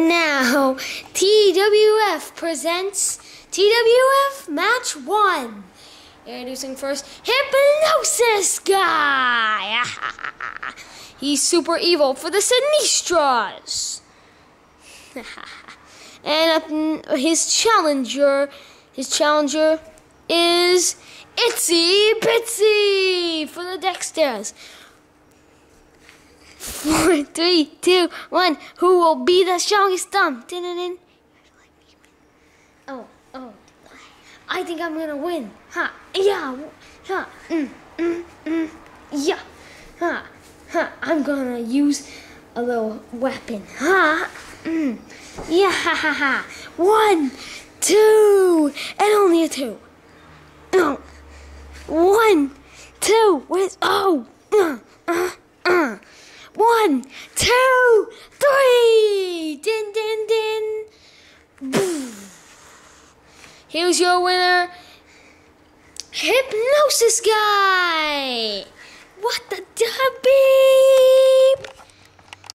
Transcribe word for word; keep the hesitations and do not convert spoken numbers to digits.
And now, T W F presents T W F Match one. Introducing first, Hypnosis Guy. He's super evil for the Sinistras. And uh, his challenger, his challenger is Itsy Bitsy for the Dexters. Four, three, two, one. Who will be the strongest thumb? Oh, oh. I think I'm gonna win. Ha, yeah, ha, mm, mm, mm, yeah, ha, ha. I'm gonna use a little weapon. Ha, mm, yeah, ha, ha, ha. One, two, and only a two. No, one, two. Where's oh? Uh, uh, uh. One, two, three. Din, din, din. Boom. Here's your winner, Hypnosis Guy. What the derby?